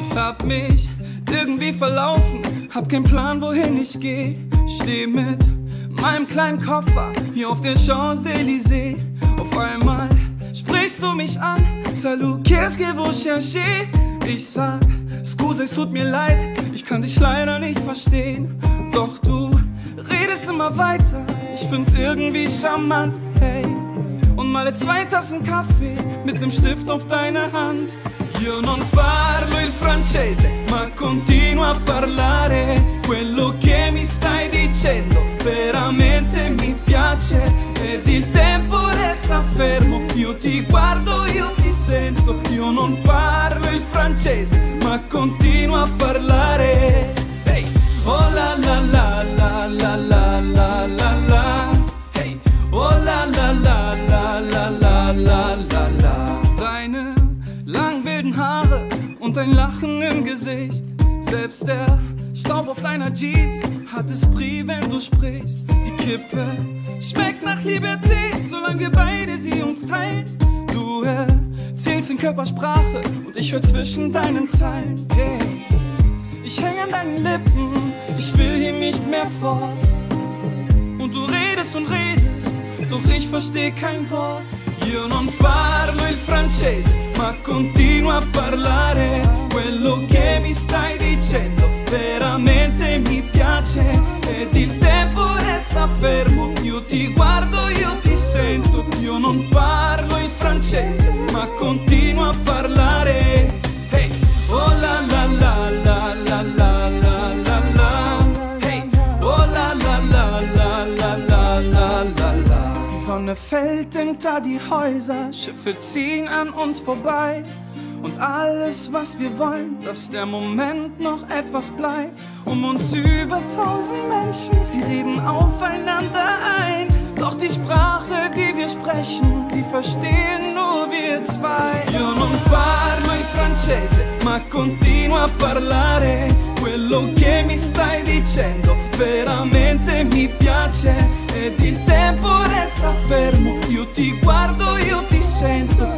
Ich hab mich irgendwie verlaufen, hab keinen Plan, wohin ich geh. Steh mit meinem kleinen Koffer hier auf der Champs-Élysées. Auf einmal sprichst du mich an, salut, qu'est-ce que vous cherchez? Ich sag, Scusa, es tut mir leid, ich kann dich leider nicht verstehen. Doch du redest immer weiter, ich find's irgendwie charmant, hey. Und male 2 Tassen Kaffee mit nem Stift auf deine Hand. Io non parlo il francese, ma continuo a parlare. Quello che mi stai dicendo veramente mi piace. Ed il tempo resta fermo, io ti guardo, io ti sento. Io non parlo il francese, ma continuo a parlare. Hey, oh la la la la la la la la la. Hey, oh la la la la la la la la la. Deine lang wilden Haare und dein Lachen im Gesicht. Selbst der Staub auf deiner Jeans hat Esprit, wenn du sprichst. Die Kippe schmeckt nach Liberté, solange wir beide sie uns teilen. Du erzählst in Körpersprache und ich hör zwischen deinen Zeilen. Hey, ich häng an deinen Lippen, ich will hier nicht mehr fort. Und du redest und redest, doch ich versteh kein Wort. Io non parlo il francese, ma continuo a parlare. Quello che mi stai dicendo veramente mi piace. Ed il tempo resta fermo, io ti guardo, io ti sento. Io non parlo il francese, ma continuo a parlare. Hey, oh la la la la la la la la la. Hey, oh la la la la la la la la la. Die Sonne fällt hinter die Häuser, Schiffe ziehen an uns vorbei. Und alles, was wir wollen, dass der Moment noch etwas bleibt. Um uns über 1000 Menschen, sie reden aufeinander ein. Doch die Sprache, die wir sprechen, die verstehen nur wir zwei. Io non parlo il francese, ma continuo a parlare. Quello che mi stai dicendo veramente mi piace. Ed il tempo resta fermo, io ti guardo, io ti sento.